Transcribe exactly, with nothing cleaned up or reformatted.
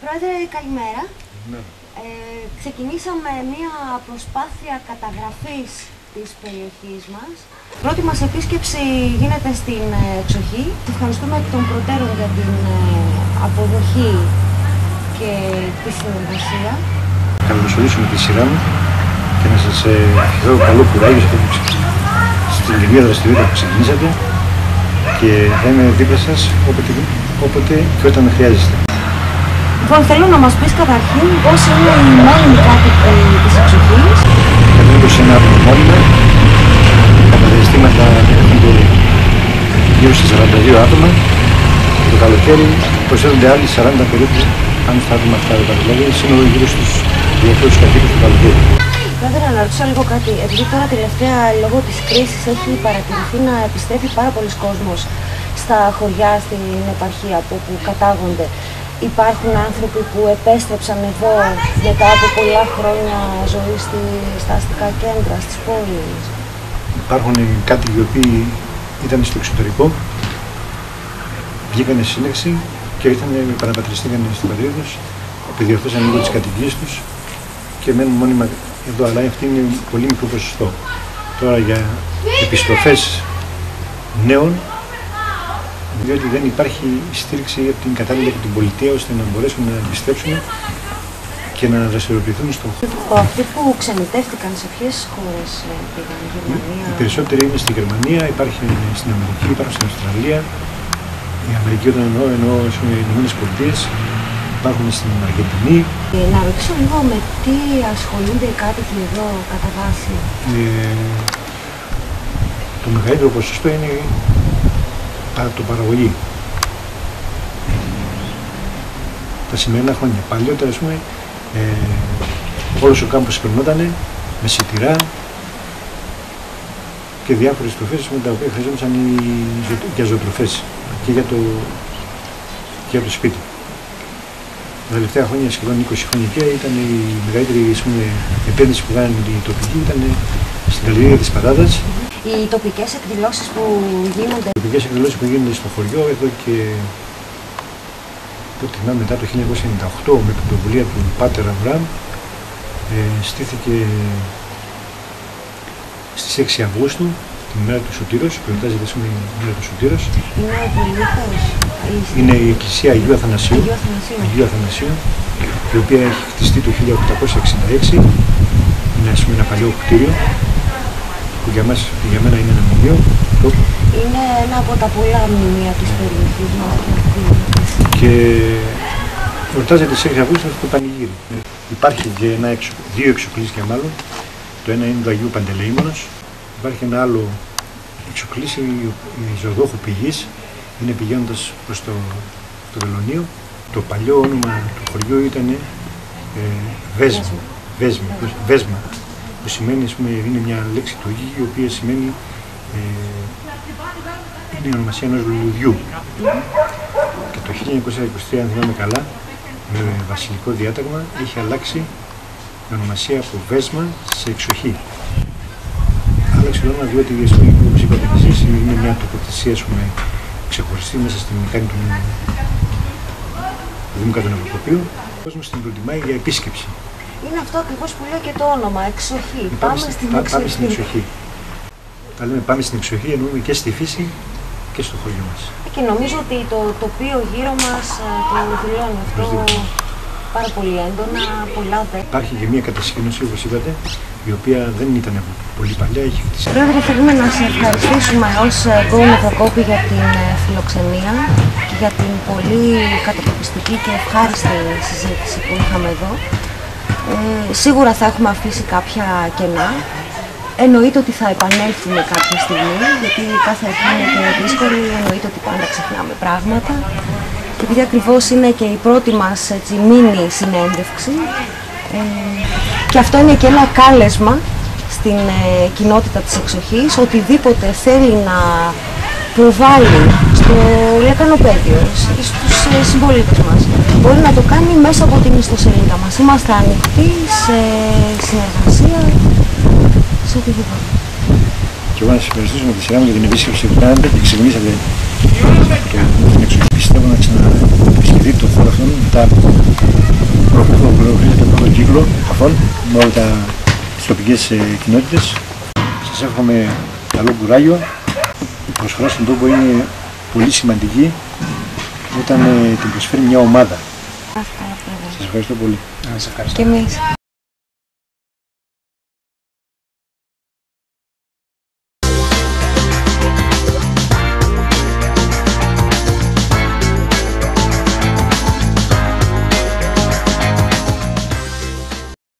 Πρόεδρε, καλημέρα. Ναι. Ε, ξεκινήσαμε μία προσπάθεια καταγραφής της περιοχής μας. Η πρώτη μας επίσκεψη γίνεται στην εξοχή. Ευχαριστούμε εκ των προτέρων για την αποδοχή και τη συνεργασία. Καλωσορίσουμε τη σειρά μου και να σας ευχηθώ καλό κουράγιο στην κοινή δραστηριότητα που ξεκινήσατε και θα είμαι δίπλα σας όποτε, όποτε και όταν με χρειάζεστε. Λοιπόν, θέλω να μας πεις καταρχήν πώς είναι οι μόνιμοι κάτοικοι της εξοχής. Κατ' σε ένα άτομο μόνιμα, κατά διαστήματα έρχονται γύρω στα σαράντα δύο άτομα και το καλοκαίρι προσθέτονται άλλοι σαράντα περίπου, αν στα άτομα αυτά δεν δηλαδή, σύνολο γύρω στους διακόσιους κατοίκους του καλοκαίρι. Πρόεδρε, να ρωτήσω λίγο κάτι. Επειδή τώρα τελευταία λόγω της κρίσης έχει παρατηρηθεί να επιστρέφει πάρα πολλοί κόσμος στα χωριά στην επαρχία από όπου κατάγονται. Υπάρχουν άνθρωποι που επέστρεψαν εδώ μετά από πολλά χρόνια ζωή στη, στα αστικά κέντρα, στις πόλεις. Υπάρχουν κάτοικοι οι οποίοι ήταν στο εξωτερικό, βγήκαν στη σύνταξη και ήρθαν, επαναπατριστήκαν στην πατρίδα τους, επιδιορθώσαν λίγο τις κατοικίες τους και μένουν μόνιμα εδώ, αλλά αυτή είναι πολύ μικρό ποσοστό. Τώρα για επιστροφές νέων, διότι δεν υπάρχει στήριξη από την κατάλληλη από την πολιτεία ώστε να μπορέσουν να επιστρέψουν και να δραστηριοποιηθούν στο χώρο. Αυτοί που ξενιτεύτηκαν σε ποιες χώρες πήγαν, Γερμανία? Οι περισσότεροι είναι στη Γερμανία, υπάρχει στην Αμερική, υπάρχουν στην Αυστραλία. Η Αμερική όταν εννοώ, εννοώ οι Ηνωμένες Πολιτείες, υπάρχουν στην Αργεντινή. Ε, να ρωτήσω λίγο με τι ασχολούνται οι κάτοικοι εδώ κατά βάση. Ε, το μεγαλύτερο ποσοστό είναι το παραγωγή. Τα σημερινά χρόνια. Παλιότερα, ας πούμε, ε, όλος ο κάμπος περνότανε με σιτηρά και διάφορες τροφές με τα οποία χρειαζόντουσαν για ζωοτροφές και για το, και για το σπίτι. Τα τελευταία χρόνια, σχεδόν είκοσι χρόνια πια, ήταν η μεγαλύτερη πούμε, επένδυση που κάνανε οι τοπικοί ήταν στην καλλιέργεια της πατάτας. Οι τοπικές εκδηλώσεις που γίνονται. Οι τοπικές εκδηλώσεις που γίνονται στο χωριό εδώ και το θυμάμαι μετά το χίλια εννιακόσια ενενήντα οκτώ με την πρωτοβουλία του Πάτερ Αβραάμ ε, στήθηκε στις έξι Αυγούστου, την ημέρα του Σωτήρος, που εορτάζεται σήμερα η ημέρα του Σωτήρος. Είναι ο Πολύχος. Είναι η Εκκλησία Αγίου Αθανασίου, Αγίου Αθανασίου, η οποία έχει χτιστεί το χίλια οκτακόσια εξήντα έξι. Είναι ας πούμε, ένα παλιό κτίριο που για, μας, για μένα είναι ένα μνημείο. Είναι ένα από τα πολλά μνημεία της περιοχής μας. Και εορτάζεται στις έξι Αυγούστου το πανηγύρι. Υπάρχει και ένα εξο, δύο εξοκλήσια μάλλον. Το ένα είναι του Αγίου Παντελεήμονος. Υπάρχει ένα άλλο εξοκλήσι, η Ζωοδόχου Πηγής. Είναι πηγαίνοντας προς το, το Βελονείο. Το παλιό όνομα του χωριού ήταν ε, Βέσμα. Βέσμα. Βέσμα. Που σημαίνει, ας πούμε, είναι μια λέξη του Αγίου, η οποία σημαίνει ε, είναι η ονομασία ενός λουλουδιού. Και το χίλια εννιακόσια είκοσι τρία, αν θυμάμαι καλά, με βασιλικό διάταγμα, είχε αλλάξει η ονομασία από Βέσμα σε εξοχή. Άλλαξε το όνομα διότι, όπως είπατε εσείς, είναι μια τοποθεσία ξεχωριστή μέσα στην μηχανή του Δήμου Καταναποκοπίου. Ο κόσμος την προτιμάει για επίσκεψη. Είναι αυτό ακριβώς που λέει και το όνομα, εξοχή. Πάμε, πάμε, στην, στην πά, εξοχή. πάμε στην εξοχή. Τα λέμε πάμε στην εξοχή, εννοούμε και στη φύση και στο χωριό μας. Και νομίζω ότι το τοπίο γύρω μας το δηλώνει αυτό πάρα πολύ έντονα, πολλά δε. Υπάρχει και μια κατασκήνωση, όπως είπατε, η οποία δεν ήταν πολύ παλιά, έχει χτίσει. Πρόεδρε, θέλουμε να σε ευχαριστήσουμε ως Go Μεθοκόπη για την φιλοξενία και για την πολύ καταπληκτική και ευχάριστη συζήτηση που είχαμε εδώ. Ε, σίγουρα θα έχουμε αφήσει κάποια κενά. Εννοείται ότι θα επανέλθουμε κάποια στιγμή, γιατί κάθε αρχή είναι και δύσκολη, εννοείται ότι πάντα ξεχνάμε πράγματα. Και επειδή ακριβώς είναι και η πρώτη μας έτσι, μίνι συνέντευξη, ε, και αυτό είναι και ένα κάλεσμα στην ε, κοινότητα της εξοχής, οτιδήποτε θέλει να προβάλλει στο λεκανοπέδιο, στους ε, συμπολίτες μας, μπορεί να το κάνει μέσα από την ιστοσελίδα μας. Είμαστε ανοιχτοί σε συνεργασία, σε οτιδήποτε. Και εγώ να σας ευχαριστήσω με τη σειρά μου για την επίσκεψη που κάνατε και ξεκινήσατε την εξοχή. πιστεύω να ξαναεπισκεφθεί το χώρο αυτόν μετά προχωρήσετε από τον κύκλο αυτών με όλα τα τις τοπικές κοινότητες. Σας εύχομαι καλό κουράγιο. Η προσφορά στον τόπο είναι πολύ σημαντική όταν την προσφέρει μια ομάδα. Σας ευχαριστώ πολύ. Σας ευχαριστώ. Και εμείς.